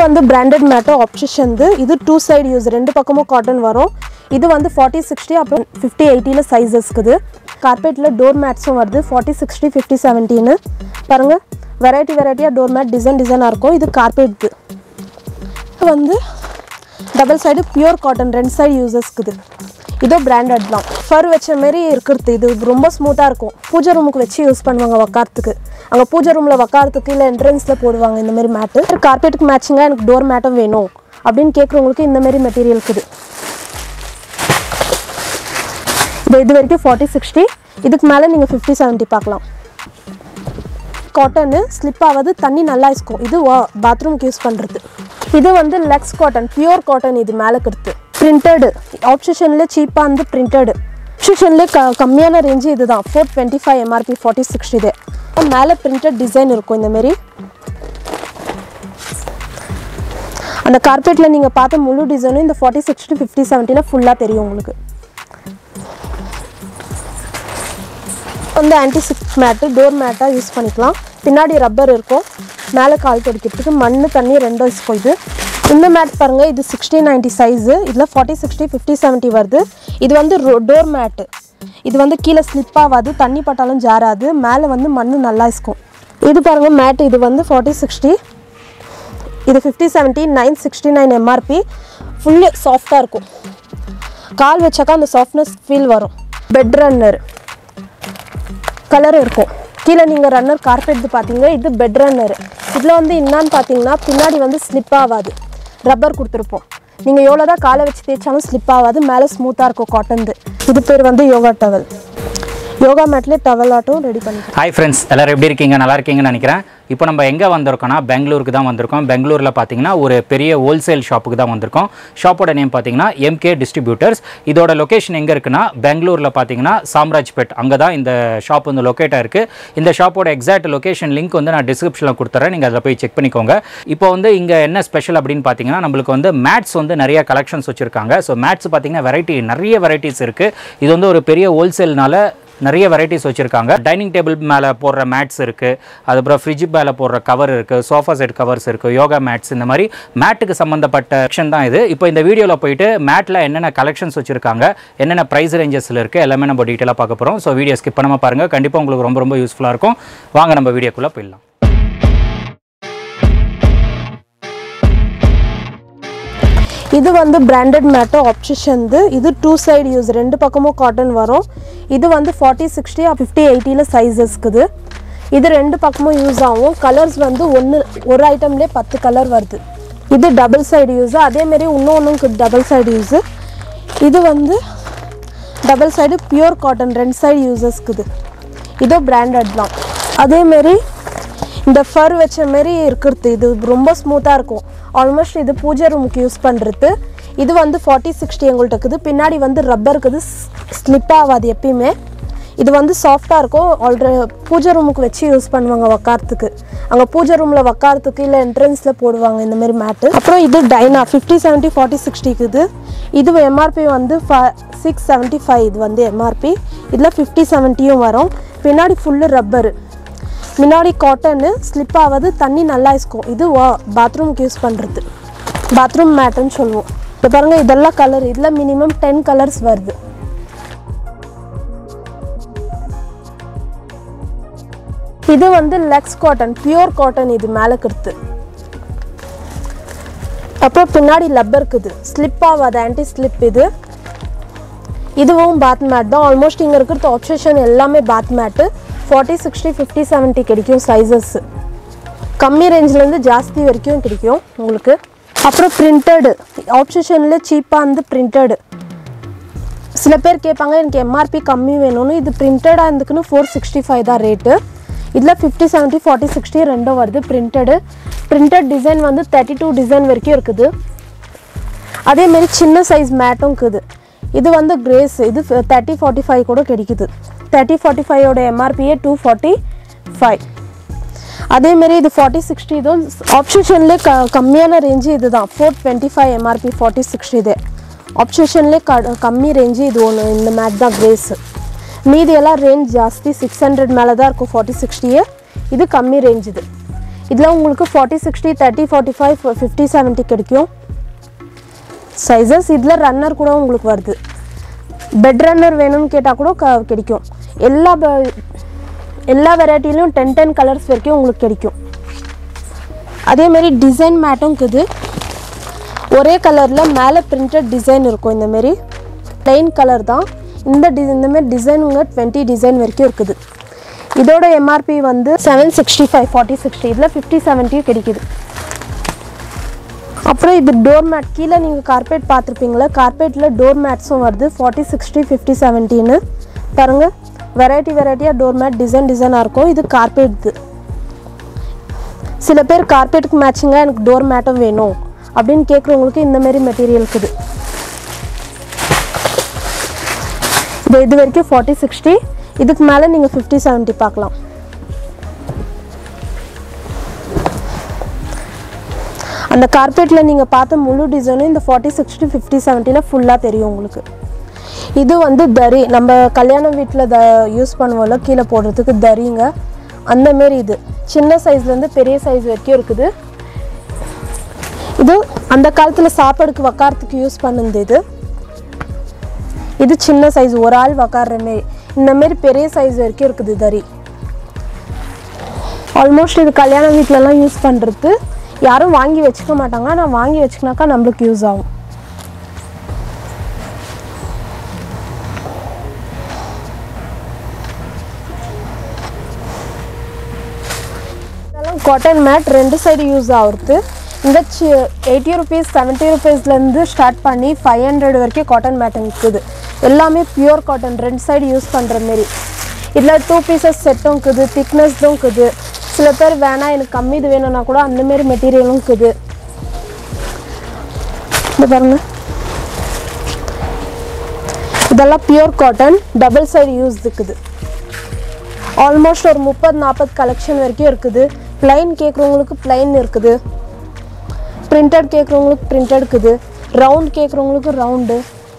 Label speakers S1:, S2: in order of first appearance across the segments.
S1: வந்து பிராண்டட் மேட்டோ ஆப்ஷன் இது டூ சைடு யூஸ் ரெண்டு பக்கமும் காட்டன் வரும் இது வந்து 40 60 அப்புறம் 50 80 ல சைஸஸ் இருக்குது கார்பெட்ல டோர் மேட்ஸும் வருது 40 60 50 70 னு பாருங்க வெரைட்டியா டோர் மேட் டிசைனா இருக்கும் இது கார்பெட் இது வந்து டபுள் சைடு பியூர் காட்டன் ரெண்டு சைடு யூசஸ் இருக்குது இது பிராண்டட் தான் ஃபர் வெச்ச மாதிரி இருக்குது இது ரொம்ப ஸ்மூத்தா இருக்கும் பூஜை ரூமுக்கு வெச்சு யூஸ் பண்ணுவாங்க வக்காரத்துக்கு அங்க பூஜை ரூம்ல வக்காரத்துக்கு இல்ல என்ட்ரன்ஸ்ல போடுவாங்க இந்த மாதிரி மேட் கார்பெட்டுக்கு மேட்சிங்கா எனக்கு டோர் மேட்டும் வேணும் அப்படினு கேக்குறவங்களுக்கு இந்த மாதிரி மெட்டீரியல் இருக்குது இது வரைக்கும் 40 60 இதுக்கு மேல நீங்க 50 70 பார்க்கலாம் காட்டன் ஸ்லிப் ஆவது தண்ணி நல்லா இருக்கும் இது பாத்ரூம்க்கு யூஸ் பண்றது இது வந்து லெக்ஸ் காட்டன் பியூர் காட்டன் இது மேல இருக்குது பிரிண்டட் ஆப்ஷன்ல சீப்பா அந்த பிரிண்டட் ஆப்ஷன்ல கம்மியான ரேஞ்ச் இதுதான் 425 MRP 40 60 இது மேல பிரிண்டட் டிசைன் இருக்கும் இந்த மாதிரி அந்த கார்பெட்ல நீங்க பார்த்த முழு டிசைனும் இந்த 40 60 50 70 ல ஃபுல்லா தெரியும் உங்களுக்கு வந்து ஆன்டி ஸ்லிப் மேட் டோர் மேட்டா யூஸ் பண்ணிக்கலாம் பின்னாடி ரப்பர் இருக்கும் மேலே கால் துடைக்கிறதுக்கு மண்ணு தண்ணி ரெண்டும் இருக்கும் இது இந்த மேட் பாருங்க இது 60 90 சைஸ் இதுல 40 60 50 70 வருது இது வந்து டோர் மேட் இது வந்து கீழ ஸ்லிப் ஆகாது தண்ணி பட்டாலும் ஜாராது மேலே வந்து மண்ணு நல்லா இருக்கும் இது பாருங்க மேட் இது வந்து 40 60 இது 50 70 969 MRP ஃபுல்லி சாஃப்ட்டா இருக்கும் கால் வச்சாக்க அந்த சாஃப்ட்னஸ் ஃபீல் வரும் பெட் ரன்னர் கலர் இருக்கும் கீழ நீங்க ரன்னர் கார்பெட் பாத்தீங்க இது பெட் ரன்னர் இதுல வந்து என்னன்னு பாத்தீங்கன்னா பின்னாடி வந்து ஸ்லிப் ஆகாது ரப்பர் கொடுத்திருப்போம் நீங்க எவ்வளவுதான் காலை வச்சு தேய்ச்சாலும் ஸ்லிப் ஆகாது மேலே ஸ்மூத்தா இருக்கும் காட்டன் இது பேர் வந்து யோகா டவல் யோகா மேட்ல டவல் ஆட்டும் ரெடி பண்ணிக்கலாம்
S2: ஹாய் ஃப்ரெண்ட்ஸ் எல்லாரும் எப்படி இருக்கீங்க நல்லா இருக்கீங்கன்னு நினைக்கிறேன் இப்போ நம்ம எங்கே வந்திருக்கோம்னா பெங்களூருக்கு தான் வந்திருக்கோம் பெங்களூரில் பார்த்தீங்கன்னா ஒரு பெரிய ஹோல்சேல் ஷாப்புக்கு தான் வந்திருக்கோம் ஷாப்போட நேம் பார்த்தீங்கன்னா MK டிஸ்ட்ரிபியூட்டர்ஸ் இதோட லொக்கேஷன் எங்கே இருக்குன்னா பெங்களூரில் பார்த்தீங்கன்னா சாம்ராஜ்பேட் அங்கே தான் இந்த ஷாப் வந்து லொக்கேட் ஆயிருக்கு இந்த ஷாப்போட எக்ஸாக்ட் லொக்கேஷன் லிங்க் வந்து நான் டிஸ்கிரிப்ஷனில் கொடுத்துறேன் நீங்கள் அதில் போய் செக் பண்ணிக்கோங்க இப்போ வந்து இங்கே என்ன ஸ்பெஷல் அப்படின்னு பார்த்தீங்கன்னா நம்மளுக்கு வந்து மேட்ஸ் வந்து நிறைய கலெக்ஷன்ஸ் வச்சுருக்காங்க ஸோ மேட்ஸ் பார்த்தீங்கன்னா நிறைய வெரைட்டிஸ் இருக்குது இது வந்து ஒரு பெரிய ஹோல்சேல்னால நிறைய வெரைட்டிஸ் வச்சிருக்காங்க டைனிங் டேபிள் மேலே போடுற மேட்ஸ் இருக்குது அதுக்கப்புறம் ஃப்ரிட்ஜ் மேலே போடுற கவர் இருக்குது சோஃபா செட் கவர்ஸ் இருக்குது யோகா மேட்ஸ் இந்த மாதிரி மேட்டுக்கு சம்மந்தப்பட்ட செக்ஷன் தான் இது இப்போ இந்த வீடியோவில் போயிட்டு மேட்டில் என்னென்ன கலெக்ஷன்ஸ் வச்சுருக்காங்க என்னென்ன ப்ரைஸ் ரேஞ்சஸில் இருக்குது எல்லாமே நம்ம டீட்டெயிலாக பார்க்க போகிறோம் ஸோ வீடியோ ஸ்கிப் பண்ணாமல் பாருங்கள் கண்டிப்பாக உங்களுக்கு ரொம்ப யூஸ்ஃபுல்லாக இருக்கும் வாங்க நம்ம வீடியோக்குள்ளே போயிடலாம்
S1: இது வந்து பிராண்டட் மேட்டோ ஆப்ஷன் இது டூ சைடு யூஸ் ரெண்டு பக்கமும் காட்டன் வரும் இது வந்து 40 60 50 80 ல சைஸஸ் இருக்குது இது ரெண்டு பக்கமும் யூஸ் ஆகும் கலர்ஸ் வந்து ஒரு ஐட்டம்லயே 10 கலர் வருது இது டபுள் சைடு யூஸ் அதே மாதிரி இன்னொன்னுக்கு டபுள் சைடு யூஸ் இது வந்து டபுள் சைடு பியூர் காட்டன் ரெண்டு சைடு யூசஸ் இருக்குது இது பிராண்டட் தான் அதே மாதிரி இந்த ஃபர் வெச்ச மாதிரி இருக்குது இது ரொம்ப ஸ்மூத்தா இருக்கும் ஆல்மோஸ்ட் இது பூஜை ரூமுக்கு யூஸ் பண்றது இது வந்து 40 60 எங்கள்ட்ட இருக்குது பின்னாடி வந்து ரப்பர் இருக்குது ஸ்லிப் ஆகாது எப்பயுமே இது வந்து சாஃப்ட்டா இருக்கும் ஆல்ரெடி பூஜை ரூமுக்கு வச்சு யூஸ் பண்ணுவாங்க வக்காரத்துக்கு அங்க பூஜை ரூம்ல வக்காரத்துக்கு இல்ல என்ட்ரன்ஸ்ல போடுவாங்க இந்த மாதிரி மேட் அப்புறம் இது டைனா 50 70 40 60 இருக்குது இது MRP வந்து 675 இது வந்து MRP இதுல 50 70 வரும் பின்னாடி ஃபுல்லு ரப்பர் முன்னாடி காட்டன் ஸ்லிப் ஆவது தண்ணி நல்லா இருக்கும் இது பாத்ரூம்க்கு யூஸ் பண்றது பாத்ரூம் மேட்னு சொல்லுவோம் இது பாருங்க இதெல்லாம் கலர் இதுல மினிமம் 10 கலர்ஸ் வருது இது வந்து லெக்ஸ் காட்டன் பியூர் காட்டன் இது மேல இருக்குது அப்புறம் பின்னாடி ரப்பர் இருக்குது ஸ்லிப் ஆகாது ஆன்டி ஸ்லிப் இதுவும் பாத் மேட் தான் ஆல்மோஸ்ட் இங்க இருக்கிற ஆப்ஷன் எல்லாமே பாத் மேட் 40 60 50 70 கிடைக்கும் சைஸஸ் கம்மி ரேஞ்சில இருந்து ஜாஸ்தி வரைக்கும் கிடைக்கும் உங்களுக்கு அப்புறம் பிரிண்டட் ஆப்ஷன்ல சீப்பா அந்த பிரிண்டட் சில பேர் கேட்பாங்க எனக்கு MRP கம்மி வேணும்னு இது பிரிண்டடா இருந்துக்குன்னு 465 தான் ரேட் இதுல 50 70 40 60 ரெண்டும் வருது பிரிண்டட் டிசைன் வந்து 32 டிசைன் வரைக்கும் இருக்குது அதே மாதிரி சின்ன சைஸ் மேட்டும் இருக்குது இது வந்து கிரேஸ் இது 30 45 கூட கிடைக்குது 30 45 ஓட MRP 245 அதே மாதிரி இது 40 60 இது ஆப்ஷன்ல கம்மியான ரேஞ்ச் இதுதான் 425 MRP 40 60 இது ஆப்ஷன்ல கம்மி ரேஞ்ச் இது ஒன்று இந்த மேட் தான் கிரேஸ் மீதி எல்லாம் ரேஞ்ச் ஜாஸ்தி 600 மேலே தான் இருக்கும் 40 60 இது கம்மி ரேஞ்ச் இதில் உங்களுக்கு 40, 60, 30, 45, 50, 70 கிடைக்கும் சைஸஸ். இதில் ரன்னர் கூட உங்களுக்கு வருது. பெட் ரன்னர் வேணும்னு கேட்டால் கூட கிடைக்கும். எல்லா வெரைட்டிலையும் 10 கலர்ஸ் வரைக்கும் உங்களுக்கு கிடைக்கும். அதேமாரி டிசைன் மேட்டும் இருக்குது. ஒரே கலரில் மேலே பிரிண்டட் டிசைன் இருக்கும். இந்தமாரி ப்ளைன் கலர் தான். இந்தமாரி டிசைனுங்க 20 டிசைன் வரைக்கும் இருக்குது. இதோட எம்ஆர்பி வந்து 765, 40, 60. இதில் 50, 70 கிடைக்குது. அப்புறம் இது டோர் மேட். கீழே நீங்கள் கார்பெட் பார்த்துருப்பீங்களா, கார்பெட்டில் டோர் மேட்ஸும் வருது. 40, 60, 50, 70ன்னு பாருங்கள். வெரைட்டியாக டோர் மேட் டிசைனாக இருக்கும். இது கார்பெட். சில பேர் கார்பெட்டுக்கு மேட்சிங்காக எனக்கு டோர் மேட்டும் வேணும் அப்படின்னு கேட்குறவங்களுக்கு இந்தமாரி மெட்டீரியல் இருக்குது. இது வரைக்கும் 40, 60. இதுக்கு மேலே நீங்கள் 50, 70 பார்க்கலாம். அந்த கார்பெட்டில் நீங்கள் பார்த்த முழு டிசைனும் இந்த 40, 60, 50, 70ல் ஃபுல்லாக தெரியும் உங்களுக்கு. இது வந்து தரி. நம்ம கல்யாண வீட்டில் யூஸ் பண்ணுவோம்ல, கீழே போடுறதுக்கு தரிங்க. அந்தமாரி இது சின்ன சைஸ்லேருந்து பெரிய சைஸ் வரைக்கும் இருக்குது. இது அந்த காலத்தில் சாப்பாடுக்கு உக்காரத்துக்கு யூஸ் பண்ணுது. இது சின்ன சைஸ், ஒரு ஆள் உக்காடுற மாரி. இந்தமாரி பெரிய சைஸ் வரைக்கும் இருக்குது தரி. ஆல்மோஸ்ட் இது கல்யாண வீட்டிலலாம் யூஸ் பண்ணுறது. யாரும் வாங்கி வச்சுக்க மாட்டாங்க. ஆனால் வாங்கி வச்சுக்கினாக்கா நம்மளுக்கு யூஸ் ஆகும். இதெல்லாம் காட்டன் மேட். 2 சைடு யூஸ் ஆகுறது. இந்த 80 rupees, 70 rupeesலேருந்து ஸ்டார்ட் பண்ணி 500 வரைக்கும் காட்டன் மேட் இருக்குது. எல்லாமே பியூர் காட்டன், 2 சைடு யூஸ் பண்ணுற மாரி. இதில் 2 pieces செட்டும் இருக்குது, திக்னஸ்டும் இருக்குது. சில பேர் வேணாம் எனக்கு கம்மி இது வேணும்னா கூட அந்தமாரி மெட்டீரியலும் இருக்குது. இது பாருங்க, இதெல்லாம் pure cotton, double side use இருக்குது. ஆல்மோஸ்ட் ஒரு 30-40 கலெக்ஷன் வரைக்கும் இருக்குது. பிளைன் கேட்குறவங்களுக்கு பிளைன் இருக்குது, பிரிண்டட் கேட்குறவங்களுக்கு பிரிண்டட் இருக்குது, ரவுண்ட் கேட்குறவங்களுக்கு ரவுண்டு.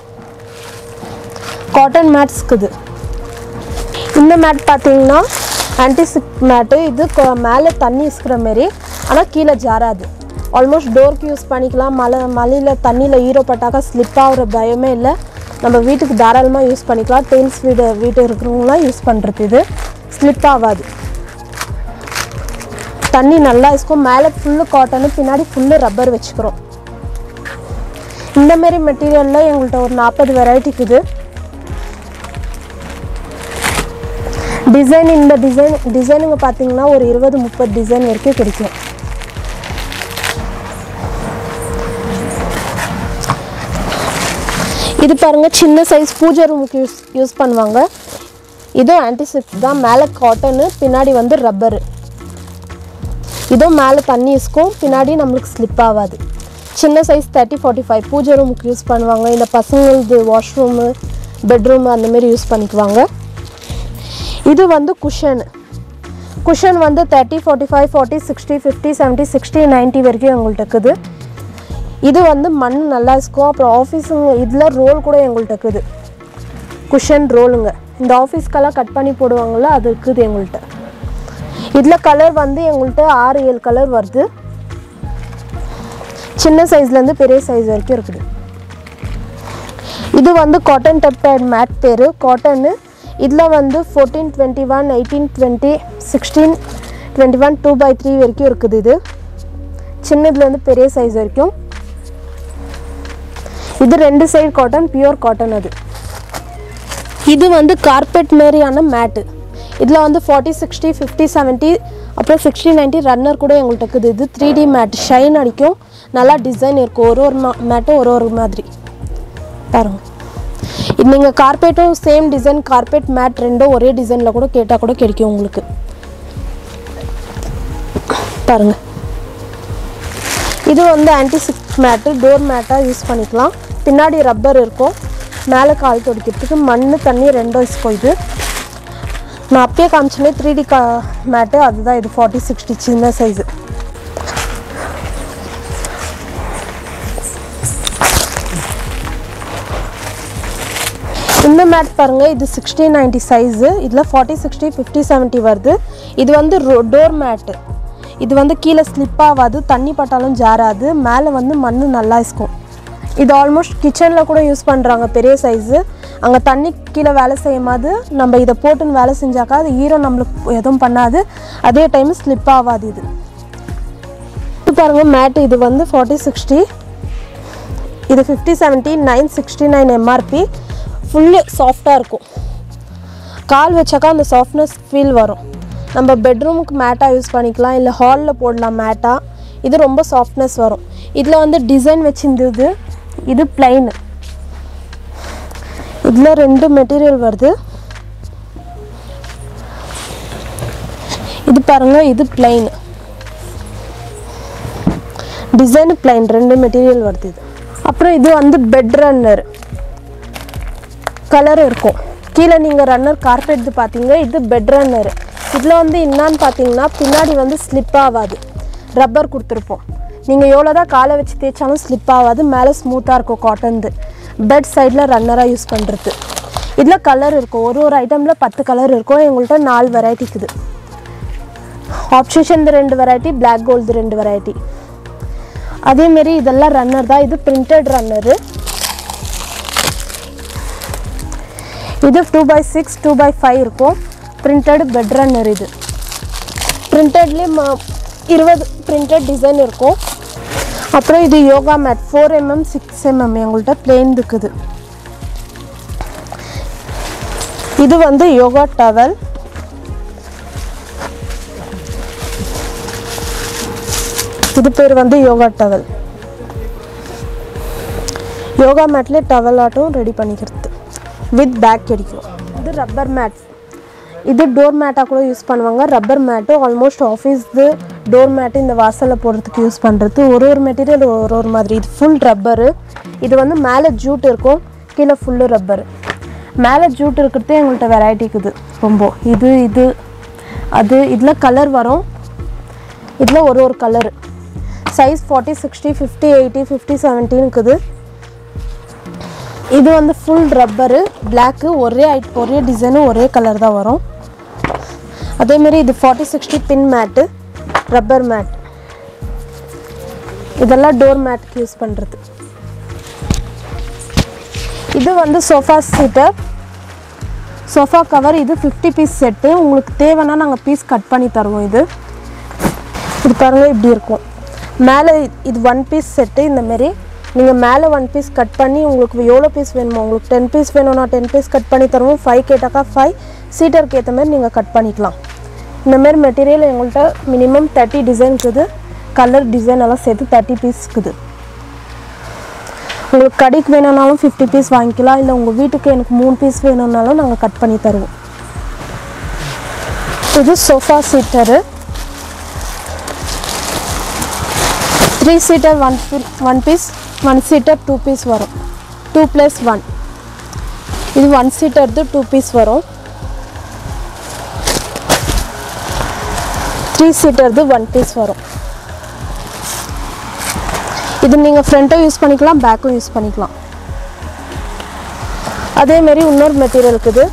S1: காட்டன் மேட்ஸ் இருக்குது. இந்த மேட் பார்த்தீங்கன்னா ஆன்டிசிக் மேட்டு. இது மேலே தண்ணி இசுக்கிற மாரி, ஆனால் கீழே ஜாராது. ஆல்மோஸ்ட் டோருக்கு யூஸ் பண்ணிக்கலாம். மழையில் தண்ணியில் ஈரப்பட்டாக்கா ஸ்லிப் ஆகிற பயமே இல்லை. நம்ம வீட்டுக்கு தாராளமாக யூஸ் பண்ணிக்கலாம். டெயில்ஸ் வீடு இருக்கிறவங்களாம் யூஸ் பண்ணுறது. இது ஸ்லிப் ஆகாது. தண்ணி நல்லா இருக்கும். மேலே ஃபுல்லு காட்டனு, பின்னாடி ஃபுல்லு ரப்பர் வச்சுக்கிறோம். இந்தமாரி மெட்டீரியலில் எங்கள்கிட்ட ஒரு 40 வெரைட்டி இருக்குது. டிசைன் இந்த டிசைனுங்க பார்த்தீங்கன்னா ஒரு 20-30 டிசைன் வரைக்கும் கிடைக்கும். இது பாருங்கள், சின்ன சைஸ் பூஜை ரூமுக்கு யூஸ் பண்ணுவாங்க. இதுவும் ஆன்டிசிக் தான். மேலே காட்டனு, பின்னாடி வந்து ரப்பரு. இதுவும் மேலே தண்ணி இருக்கும், பின்னாடி நம்மளுக்கு ஸ்லிப் ஆகாது. சின்ன சைஸ் 30, 45 பூஜை ரூமுக்கு யூஸ் பண்ணுவாங்க. இல்லை பசங்களுக்கு வாஷ்ரூமு, பெட்ரூமு அந்தமாரி யூஸ் பண்ணிக்குவாங்க. இது வந்து குஷன் வந்து 30, 45, 40, 60, 50, 70, 60, 90 வரைக்கும் எங்கள்கிட்ட இருக்குது. இது வந்து மண் நல்லா இருக்கும். அப்புறம் ஆஃபீஸுங்க இதில் ரோல் கூட எங்கள்கிட்ட இருக்குது. குஷன் ரோலுங்க. இந்த ஆஃபீஸ்க்கெல்லாம் கட் பண்ணி போடுவாங்கள்ல, அது இருக்குது எங்கள்கிட்ட. இதில் கலர் வந்து எங்கள்கிட்ட 6-7 கலர் வருது. சின்ன சைஸ்லேருந்து பெரிய சைஸ் வரைக்கும் இருக்குது. இது வந்து காட்டன் டெப்டைட் மேட் பேர். காட்டனு. இதில் வந்து 14, 21, 18, 20, 16, 21, 2/3 வரைக்கும் இருக்குது. இது சின்னதுலேருந்து பெரிய சைஸ் வரைக்கும். இது 2 சைடு காட்டன், பியூர் காட்டன். அது இது வந்து கார்பெட் மாரியான மேட்டு. இதில் வந்து 40, 60, 50, 70 அப்புறம் 60, 90 ரன்னர் கூட எங்கள்கிட்ட இருக்குது. இது 3D மேட், ஷைன் அடிக்கும், நல்லா டிசைன் இருக்கும். ஒரு மேட்டும் ஒரு மாதிரி பாருங்கள். இது நீங்கள் கார்பெட்டும் சேம் டிசைன், கார்பெட் மேட் ரெண்டும் ஒரே டிசைனில் கூட கேட்டால் கூட கிடைக்கும் உங்களுக்கு. பாருங்கள், இது வந்து ஆன்டிசிக் மேட்டு, டோர் மேட்டாக யூஸ் பண்ணிக்கலாம். பின்னாடி ரப்பர் இருக்கும். மேலே கால் துடைக்கிறதுக்கு மண் தண்ணி ரெண்டும் இருக்கும். இது நான் அப்பயே காமிச்சோன்னே 3D மேட்டு, அதுதான் இது 40, 60 சின்ன சைஸு. இந்த மேட் பாருங்கள், இது 60, 90 சைஸு. இதில் 40, 60, 50, 70 வருது. இது வந்து டோர் மேட்டு. இது வந்து கீழே ஸ்லிப் ஆகாது, தண்ணி பட்டாலும் ஜாராது, மேலே வந்து மண் நல்லா இருக்கும். இது ஆல்மோஸ்ட் கிச்சனில் கூட யூஸ் பண்ணுறாங்க, பெரிய சைஸு. அங்கே தண்ணி கீழே வேலை செய்யும் போது நம்ம இதை போட்டுன்னு வேலை செஞ்சாக்கா அது ஈரம் நம்மளுக்கு எதுவும் பண்ணாது, அதே டைம் ஸ்லிப் ஆகாது. இது பாருங்கள் மேட்டு, இது வந்து 4060, இது 5070, 969 MRP. ஃபுல்லு சாஃப்டாக இருக்கும், கால் வச்சாக்கா அந்த சாஃப்ட்னஸ் ஃபீல் வரும். நம்ம பெட்ரூமுக்கு மேட்டாக யூஸ் பண்ணிக்கலாம், இல்லை ஹாலில் போடலாம் மேட்டாக. இது ரொம்ப சாஃப்ட்னஸ் வரும். இதில் வந்து டிசைன் வச்சுருந்தது, இது பிளைன். இதில் 2 மெட்டீரியல் வருது. இது பாருங்கள், இது பிளைன், டிசைன் பிளைன், 2 மெட்டீரியல் வருது. இது அப்புறம் இது வந்து பெட் ரன்னர் கலர் இருக்கும். கீழே நீங்கள் ரன்னர் கார்பெட் பார்த்தீங்க, இது பெட் ரன்னர். இதில் வந்து என்னான்னு பார்த்தீங்கன்னா பின்னாடி வந்து ஸ்லிப் ஆகாது, ரப்பர் கொடுத்துருப்போம். நீங்கள் எவ்வளோ தான் காலை வச்சு தேய்ச்சாலும் ஸ்லிப் ஆகாது, மேலே ஸ்மூத்தாக இருக்கும் காட்டன்து. பெட் சைடில் ரன்னராக யூஸ் பண்ணுறது. இதில் கலர் இருக்கும், ஒரு ஐட்டமில் 10 கலர் இருக்கும். எங்கள்கிட்ட 4 வெரைட்டி இருக்குது. Option 2 variety, black gold 2 variety. அதேமாரி இதெல்லாம் ரன்னர் தான். இது பிரிண்டட் ரன்னரு. இது 2x6 2x5 இருக்கும், பிரிண்டட் பெட் ரன்னர். இது பிரிண்டட்லேயே 20 பிரிண்டட் டிசைன் இருக்கும். அப்புறம் இது யோகா மேட் 4 mm 6 mm எங்கள்கிட்ட பிளெயின் இருக்குது. இது வந்து யோகா டவல். இது பேர் வந்து யோகா டவல். யோகா மேட்லேயே டவல் ஆட்டும் ரெடி பண்ணிக்கிறது, வித் பேக் கிடைக்கும். இது ரப்பர் மேட். இது டோர் மேட்டாக கூட யூஸ் பண்ணுவாங்க. ரப்பர் மேட்டு ஆல்மோஸ்ட் ஆஃபீஸ்து டோர் மேட்டு இந்த வாசலில் போடுறதுக்கு யூஸ் பண்ணுறது. ஒரு மெட்டீரியல் ஒரு மாதிரி. இது ஃபுல் ரப்பரு. இது வந்து மேலே ஜூட் இருக்கும், கீழே ஃபுல்லு ரப்பரு. மேலே ஜூட் இருக்கிறதே எங்கள்கிட்ட வெரைட்டி இருக்குது ரொம்ப. இது அது இதில் கலர் வரும். இதில் ஒரு கலரு சைஸ் 40 60 50 80 50 70 இருக்குது. இது வந்து ஃபுல் ரப்பரு, பிளாக்கு. ஒரே டிசைனு ஒரே கலர் தான் வரும். அதேமாரி இது 40 60 பின் மேட்டு, ரப்பர் மேட். இதெல்லாம் டோர் மேட்டுக்கு யூஸ் பண்ணுறது. இது வந்து சோஃபா சீட்டர், சோஃபா கவர். இது 50 பீஸ் செட்டு. உங்களுக்கு தேவைன்னா நாங்கள் பீஸ் கட் பண்ணி தருவோம். இது பாருங்கள் இப்படி இருக்கும். மேலே இது 1 பீஸ் செட்டு. இந்தமாரி நீங்கள் மேலே 1 பீஸ் கட் பண்ணி உங்களுக்கு எவ்வளோ பீஸ் வேணுமோ, உங்களுக்கு 10 பீஸ் வேணும்னா 10 பீஸ் கட் பண்ணி தருவோம். 5 கேட்டாக்கா 5, சீட்டருக்கு ஏற்ற மாதிரி நீங்கள் கட் பண்ணிக்கலாம். இந்தமாரி மெட்டீரியல் எங்கள்கிட்ட மினிமம் 30 டிசைன் இருக்குது. கலர் டிசைன் எல்லாம் சேர்த்து 30 பீஸ் இருக்குது. உங்களுக்கு கடைக்கு வேணும்னாலும் 50 பீஸ் வாங்கிக்கலாம், இல்லை உங்கள் வீட்டுக்கு எனக்கு 3 பீஸ் வேணும்னாலும் நாங்கள் கட் பண்ணி தருவோம். இது sofa seater. 3 seater 1 piece, 1 seater 2 piece வரும். 2+1. இது 1 சீட்டர்து 2 பீஸ் வரும். 3 சீட்டர்து 1 பீஸ் வரும். இது நீங்கள் ஃப்ரண்ட்டும் யூஸ் பண்ணிக்கலாம், பேக்கும் யூஸ் பண்ணிக்கலாம். அதேமாரி இன்னொரு மெட்டீரியல் இருக்குது.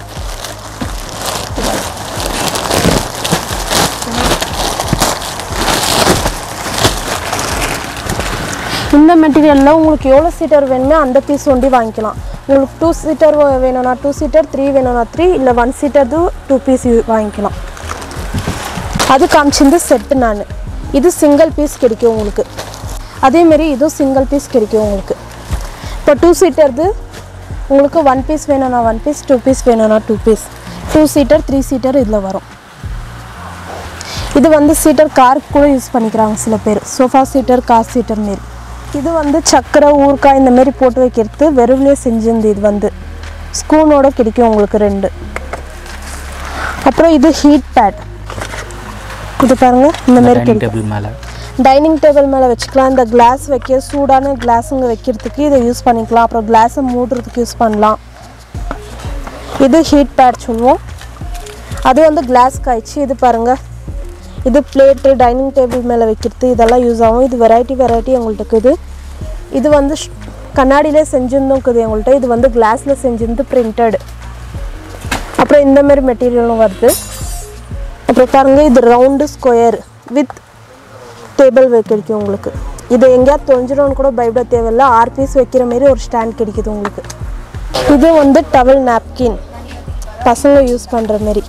S1: இந்த மெட்டீரியலில் உங்களுக்கு எவ்வளோ சீட்டர் வேணுமோ அந்த பீஸ் ஒண்டி வாங்கிக்கலாம். உங்களுக்கு 2 சீட்டர் வேணும்னா 2 சீட்டர், 3 வேணும்னா 3, இல்லை 1 சீட்டர்து 2 பீஸ் வாங்கிக்கலாம். அது காமிச்சிருந்து செட்டு நான். இது சிங்கிள் பீஸ் கிடைக்கும் உங்களுக்கு. அதேமாரி இதுவும் சிங்கிள் பீஸ் கிடைக்கும் உங்களுக்கு. இப்போ 2 சீட்டர்து உங்களுக்கு 1 பீஸ் வேணும்னா 1 பீஸ், 2 பீஸ் வேணும்னா 2 பீஸ். 2 சீட்டர் 3 சீட்டர் இதில் வரும். இது வந்து சீட்டர் காருக்கு கூட யூஸ் பண்ணிக்கிறாங்க சில பேர். சோஃபா சீட்டர், கார் சீட்டர் மாரி. இது வந்து சக்கரை, ஊறுக்காய் இந்தமாரி போட்டு வைக்கிறது வெறும்லேயே செஞ்சிருந்து. இது வந்து ஸ்பூனோட கிடைக்கும் உங்களுக்கு 2. அப்புறம் இது ஹீட் பேட். இது பாருங்கள் இந்தமாரி கிடைக்கும். டைனிங் டேபிள் மேலே வச்சுக்கலாம். இந்த கிளாஸ் வைக்க, சூடான கிளாஸுங்க வைக்கிறதுக்கு இதை யூஸ் பண்ணிக்கலாம். அப்புறம் கிளாஸை மூடுறதுக்கு யூஸ் பண்ணலாம். இது ஹீட் பேட் சொல்லுவோம். அது வந்து கிளாஸ் காய்ச்சி. இது பாருங்கள், இது பிளேட்டு, டைனிங் டேபிள் மேலே வைக்கிறது இதெல்லாம் யூஸ் ஆகும். இது வெரைட்டி எங்கள்கிட்ட இருக்குது. இது வந்து கண்ணாடியிலே செஞ்சிருந்தும் இருக்குது எங்கள்கிட்ட. இது வந்து கிளாஸில் செஞ்சிருந்து பிரிண்டட். அப்புறம் இந்தமாரி மெட்டீரியலும் வருது. அப்புறம் பாருங்கள், இது ரவுண்டு ஸ்கொயர். வித் டேபிள் கிடைக்கும் உங்களுக்கு. இது எங்கேயாவது தொலைஞ்சிடும்னு கூட பயப்பட தேவையில்லை. 6 பீஸ் வைக்கிற மாரி ஒரு ஸ்டாண்ட் கிடைக்குது உங்களுக்கு. இது வந்து டவல் நாப்கின், பசங்க யூஸ் பண்ணுற மாரி.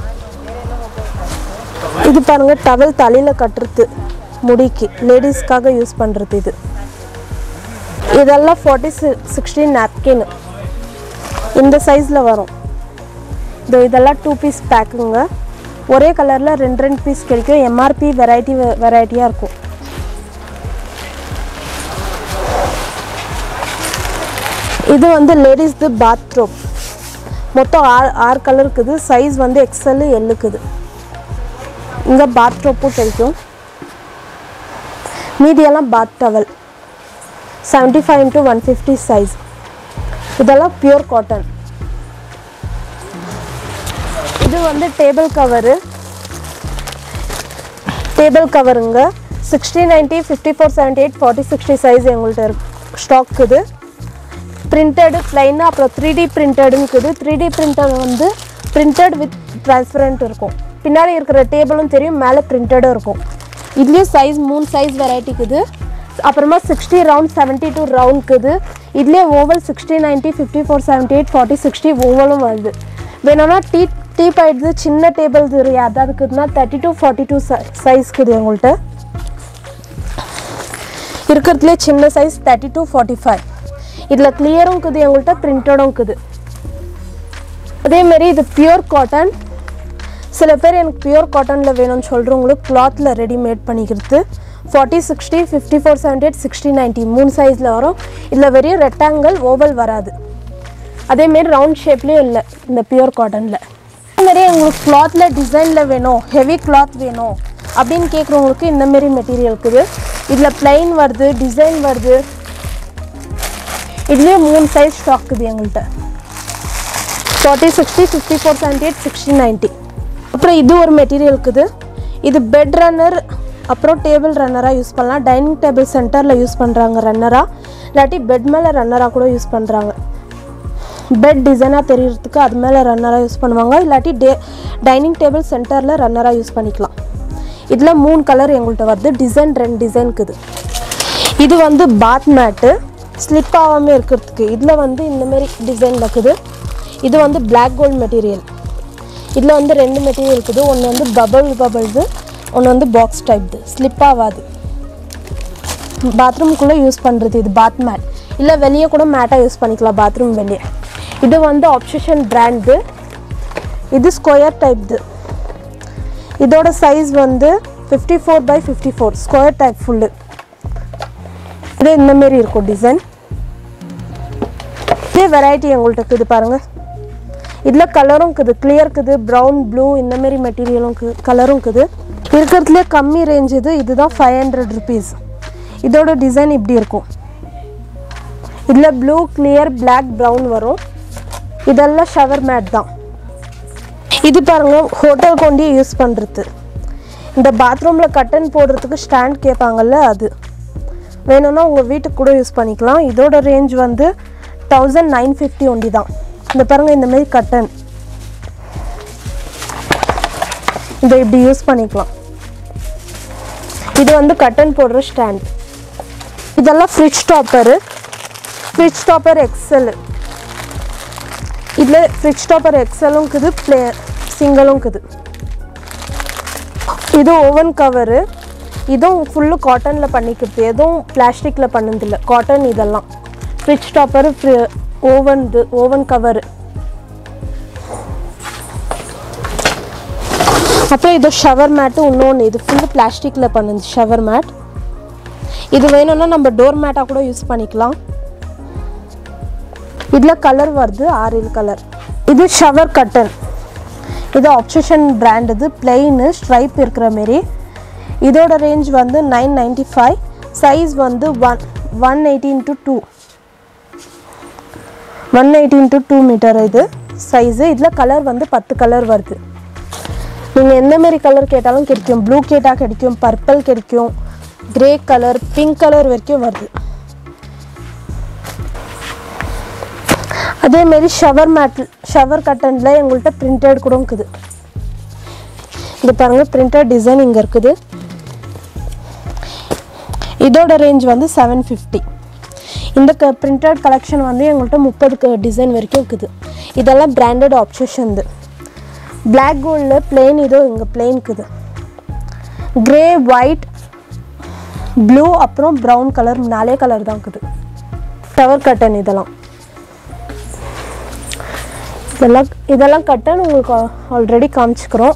S1: இது பாருங்கள், டவல் தலையில் கட்டுறது, முடிக்கு லேடிஸ்க்காக யூஸ் பண்ணுறது. இதெல்லாம் 40-60 நாப்கின் இந்த சைஸில் வரும். இதெல்லாம் 2 பீஸ் பேக்குங்க. ஒரே கலரில் 2 பீஸ் கிடைக்கும். எம்ஆர்பி வெரைட்டியாக இருக்கும். இது வந்து லேடிஸ்து பாத்ரூம். மொத்தம் 6 கலர் இருக்குது. சைஸ் வந்து எக்ஸ்எல் எல் இருக்குது. இங்கே பாத்ரூப்பும் கிடைக்கும். மீடியெல்லாம் பாத் டவல் 75x150 சைஸ். இதெல்லாம் பியூர் காட்டன். இது வந்து டேபிள் கவருங்க. 60-90, 54-78, 40-60 சைஸ் எங்கள்கிட்ட ஸ்டாக் இருக்குது. பிரிண்டடு பிளைனாக, அப்புறம் 3D பிரிண்டடுன்னு இருக்குது. 3D பிரிண்டட் வந்து பிரிண்டட் வித் டிரான்ஸ்பரண்ட் இருக்கும். பின்னாடி இருக்கிற டேபிளும் தெரியும், மேலே பிரிண்டடும் இருக்கும். இதுலேயும் சைஸ் 3 சைஸ் வெரைட்டி இருக்குது. அப்புறமா 60 ரவுண்ட், 72 ரவுண்ட் இருக்குது. இதுலேயே ஓவல் 60-90, 54-78, 40-60 ஓவலும் வருது. வேணும்னா டீ பாயிடுது, சின்ன டேபிள் அதான் இருக்குதுன்னா 32-42 சைஸ் இருக்குது எங்கள்கிட்ட. இருக்கிறதுலே சின்ன சைஸ் 32-45. இதில் கிளியரும் இருக்குது எங்கள்கிட்ட, பிரிண்டடும் இருக்குது. அதேமாரி இது பியூர் காட்டன். சில பேர் எனக்கு பியூர் காட்டனில் வேணும்னு சொல்கிறவங்களுக்கு கிளாத்தில் ரெடிமேட் பண்ணிக்கிறது. 40-60, 54-78, 60-90 3 சைஸில் வரும். இதில் வெறும் ரெக்டாங்கிள், ஓவல் வராது. அதேமாரி ரவுண்ட் ஷேப்லேயும் இல்லை இந்த பியூர் காட்டனில். அதேமாரி உங்களுக்கு கிளாத்தில் டிசைனில் வேணும், ஹெவி கிளாத் வேணும் அப்படின்னு கேட்குறவங்களுக்கு இந்தமாரி மெட்டீரியல் இருக்குது. இதில் பிளைன் வருது, டிசைன் வருது. இதுலேயே 3 சைஸ் ஸ்டாக் இருக்குது எங்கள்கிட்ட. 40-60, 54-78, 60-90. அப்புறம் இது ஒரு மெட்டீரியல் இருக்குது. இது பெட் ரன்னர், அப்புறம் டேபிள் ரன்னராக யூஸ் பண்ணலாம். டைனிங் டேபிள் சென்டரில் யூஸ் பண்ணுறாங்க ரன்னராக, இல்லாட்டி பெட் மேலே ரன்னராக கூட யூஸ் பண்ணுறாங்க. பெட் டிசைனாக தெரியறதுக்கு அது மேலே ரன்னராக யூஸ் பண்ணுவாங்க, இல்லாட்டி டைனிங் டேபிள் சென்டரில் ரன்னராக யூஸ் பண்ணிக்கலாம். இதில் 3 கலர் எங்கள்கிட்ட வருது. டிசைன் 2 டிசைன் இருக்குது. இது வந்து பாத் மேட்டு, ஸ்லிப் ஆகாமல் இருக்கிறதுக்கு. இதில் வந்து இந்தமாரி டிசைனில் இருக்குது. இது வந்து பிளாக் கோல்டு மெட்டீரியல். இதில் வந்து 2 மெட்டீரியல் இருக்குது. ஒன்று வந்து பபிள்து, ஒன்று வந்து பாக்ஸ் டைப்து, ஸ்லிப் ஆகாது. பாத்ரூம்குள்ளே யூஸ் பண்ணுறது இது பாத் மேட். இல்லை வெளியே கூட மேட்டாக யூஸ் பண்ணிக்கலாம், பாத்ரூம் வெளியே. இது வந்து ஆப்ஷன் பிராண்டு. இது ஸ்கொயர் டைப்து. இதோட சைஸ் வந்து 54x54 ஸ்கொயர் டைப் ஃபுல்லு. இது இந்தமாரி இருக்கும் டிசைன். இதே வெரைட்டி எங்கள்கிட்ட இருக்குது பாருங்கள். இதில் கலரும் இருக்குது, கிளியர் இருக்குது, ப்ரௌன், ப்ளூ இந்தமாரி மெட்டீரியலும் கலரும் இருக்குது. இருக்கிறதுலே கம்மி ரேஞ்ச் இதுதான் 500 rupees. இதோட டிசைன் இப்படி இருக்கும். இதில் ப்ளூ, கிளியர், பிளாக், ப்ரௌன் வரும். இதெல்லாம் ஷவர் மேட் தான். இது பாருங்கள், ஹோட்டல் கொண்டு யூஸ் பண்ணுறது. இந்த பாத்ரூமில் கட்டன் போடுறதுக்கு ஸ்டாண்ட் கேட்பாங்கல்ல, அது வேணும்னா உங்கள் வீட்டுக்கு கூட யூஸ் பண்ணிக்கலாம். இதோட ரேஞ்ச் வந்து 1950 ஒண்டி தான். இந்த பாருங்கள், இந்தமாரி கட்டன் இதை இப்படி யூஸ் பண்ணிக்கலாம். இது வந்து கட்டன் போடுற ஸ்டாண்ட். இதெல்லாம் ஃப்ரிட்ஜ் டாப்பர் எக்ஸல். இதில் ஃப்ரிட்ஜ் டாப்பர் எக்ஸலும் இருக்குது, சிங்கிளும் இருக்குது. இது ஓவன் கவரு. இதுவும் ஃபுல்லு காட்டனில் பண்ணிக்கிறது, எதுவும் பிளாஸ்டிக்கில் பண்ணதில்லை, காட்டன். இதெல்லாம் ஃப்ரிட்ஜ் டாப்பர், ஓவன் கவரு. அப்புறம் இது ஷவர் மேட்டு. இன்னொன்று இது ஃபுல்லு பிளாஸ்டிக்கில் பண்ணுது ஷவர் மேட். இது வேணும்னா நம்ம டோர் மேட்டாக கூட யூஸ் பண்ணிக்கலாம். இதில் கலர் வருது, 6 கலர். இது ஷவர் கட்டன். இது ஆப்ஷன் பிராண்ட். இது பிளெயின் ஸ்ட்ரைப் இருக்கிற மாரி. இதோட ரேஞ்ச் வந்து 995. சைஸ் வந்து 180x2 180x2 மீட்டர் இது சைஸு. இதில் கலர் வந்து 10 கலர் வருது. நீங்கள் எந்த மாரி கலர் கேட்டாலும் கிடைக்கும். ப்ளூ கேட்டால் கிடைக்கும், பர்பிள் கிடைக்கும், கிரே கலர், பிங்க் கலர் வரைக்கும் வருது. அதேமாரி ஷவர் கட்டனில் எங்கள்கிட்ட பிரிண்டட் கூட இருக்குது. இது பாருங்கள், பிரிண்டட் டிசைன் இங்கே இருக்குது. இதோட ரேஞ்ச் வந்து 750. இந்த பிரிண்டட் கலெக்ஷன் வந்து எங்கள்கிட்ட 30 டிசைன் வரைக்கும் இருக்குது. இதெல்லாம் பிராண்டட் ஆப்ஷன். பிளாக் கோல்டில் பிளெயின் இதோ இங்கே பிளெயின் இருக்குது. கிரே ஒயிட் ப்ளூ அப்புறம் ப்ரௌன் கலர் 4 கலர் தான் இருக்குது. டவர் கட்டன் இதெல்லாம் கட்டன் உங்களுக்கு ஆல்ரெடி காமிச்சுக்கிறோம்.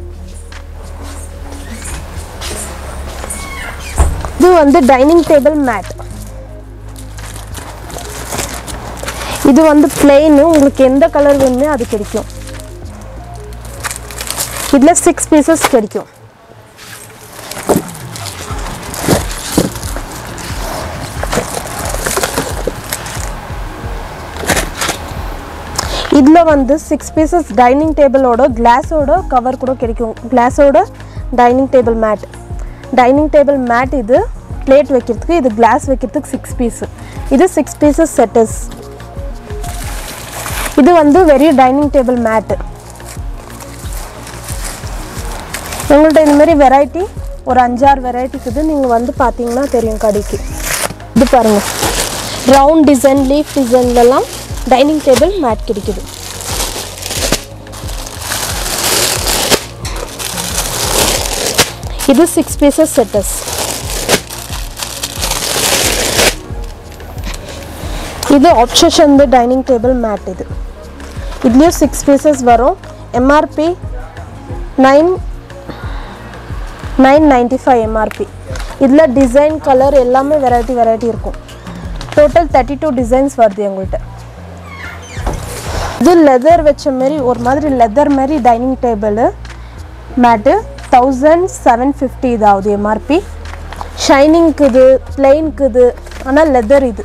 S1: இது வந்து டைனிங் டேபிள் மேட். இது வந்து பிளெயின், உங்களுக்கு எந்த கலர் வேணுமே அது கிடைக்கும். இதில் 6 பீசஸ் கிடைக்கும். இதில் வந்து 6 பீசஸ் டைனிங் டேபிளோட கிளாஸோட கவர் கூட கிடைக்கும். கிளாஸோட dining table mat. Dining table mat இது பிளேட் வைக்கிறதுக்கு, இது கிளாஸ் வைக்கிறதுக்கு 6 பீஸு. இது 6 பீசஸ் செட்டஸ். இது வந்து வெரி டைனிங் டேபிள் மேட்டு. உங்கள்கிட்ட இந்த மாதிரி வெரைட்டி ஒரு 5-6 வெரைட்டி இருக்குது. நீங்கள் வந்து பார்த்தீங்கன்னா தெரியும் கடைக்கு. இது பாருங்கள், ரவுண்ட் டிசைன் லீஃப் டிசைன்லலாம் டைனிங் டேபிள் மேட் கிடைக்குது. இது 6 பீசஸ் செட்டஸ். இது ஆப்ஷன் டைனிங் டேபிள் மேட். இதுலேயும் 6 பீசஸ் வரும். MRP 995 MRP. இதில் டிசைன் கலர் எல்லாமே வெரைட்டி இருக்கும். டோட்டல் 32 டிசைன்ஸ் வருது எங்கள்கிட்ட. இது லெதர் வச்ச மாதிரி ஒரு மாதிரி லெதர் மாதிரி டைனிங் டேபிள் மேட்டு 1750 இதாகுது எம்ஆர்பி. ஷைனிங்க்குது, பிளெயின்க்குது, ஆனால் லெதர் இது.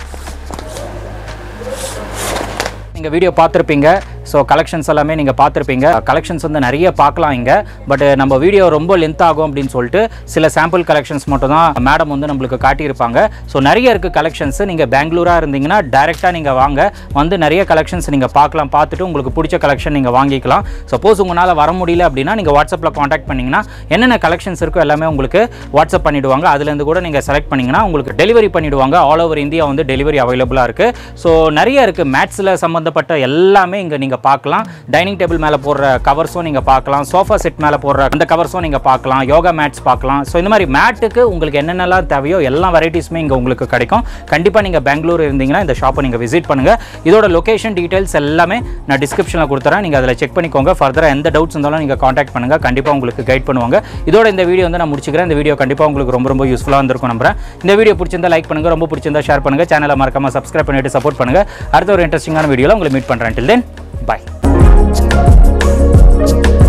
S2: நீங்கள் வீடியோ பார்த்துருப்பீங்க. ஸோ கலெக்ஷன்ஸ் எல்லாமே நீங்கள் பார்த்துருப்பீங்க. கலெக்ஷன்ஸ் வந்து நிறைய பார்க்கலாம் இங்கே. பட் நம்ம வீடியோ ரொம்ப லென்த் ஆகும் அப்படின்னு சொல்லிட்டு சில சாம்பிள் கலெக்ஷன்ஸ் மட்டும் தான் மேடம் வந்து நம்மளுக்கு காட்டியிருப்பாங்க. ஸோ நிறைய இருக்குது கலெக்ஷன்ஸ். நீங்கள் பெங்களூராக இருந்தீங்கன்னா டைரெக்டாக நீங்கள் வாங்க, வந்து நிறைய கலெக்ஷன்ஸ் நீங்கள் பார்க்கலாம். பார்த்துட்டு உங்களுக்கு பிடிச்ச கலெக்ஷன் நீங்கள் வாங்கிக்கலாம். சப்போஸ் உங்களால் வர முடியல அப்படின்னா நீங்கள் வாட்ஸ்அப்பில் காண்டாக்ட் பண்ணிங்கன்னா என்னென்ன கலெக்ஷன்ஸ் இருக்கோ எல்லாமே உங்களுக்கு வாட்ஸ்அப் பண்ணிவிடுவாங்க. அதுலேருந்து கூட நீங்கள் செலக்ட் பண்ணிங்கன்னா உங்களுக்கு டெலிவரி பண்ணிவிடுவாங்க. ஆல் ஓவர் இந்தியா வந்து டெலிவரி அவைலபிளாக இருக்குது. ஸோ நிறைய இருக்குது. மேட்ஸில் சம்மந்தப்பட்ட எல்லாமே இங்கே நீங்கள் பார்க்கலாம். டைனிங் டேபிள் மேலே போடுற கவர்ஸும் நீங்கள் பார்க்கலாம். சோஃபா செட் மேலே போடுற அந்த கவர்ஸும் நீங்கள் பார்க்கலாம். யோகா மேட்ஸ் பார்க்கலாம். ஸோ இந்த மாதிரி மேட்டுக்கு உங்களுக்கு என்னென்னலாம் தேவையோ எல்லா வெரைட்டிஸுமே இங்கே உங்களுக்கு கிடைக்கும். கண்டிப்பாக நீங்கள் பெங்களூர் இருந்தீங்கன்னா இந்த ஷாப்பை நீங்கள் விசிட் பண்ணுங்கள். இதோட லொகேஷன் டீட்டெயில்ஸ் எல்லாமே நான் டிஸ்கிரிப்ஷனில் கொடுத்துறேன். நீங்கள் அதில் செக் பண்ணிக்கோங்க. ஃபர்தராக எந்த டவுட்ஸ் இருந்தாலும் நீங்கள் காண்டாக்ட் பண்ணுங்கள். கண்டிப்பாக உங்களுக்கு கைட் பண்ணுவாங்க. இதோட இந்த வீடியோ வந்து நான் முடிச்சுக்கிறேன். இந்த வீடியோ கண்டிப்பாக உங்களுக்கு ரொம்ப யூஸ்ஃபுல்லாக இருந்திருக்கும் நம்புறேன். இந்த வீடியோ பிடிச்சிருந்தா லைக் பண்ணுங்கள், ரொம்ப பிடிச்சிருந்தா ஷேர் பண்ணுங்கள், சேனலை மறக்காமல் சப்ஸ்கிரைப் பண்ணிட்டு சப்போர்ட் பண்ணுங்கள். அடுத்த ஒரு இன்ட்ரெஸ்டிங்கான வீடியோவில் உங்களை மீட் பண்ணுறேன். Till then, bye.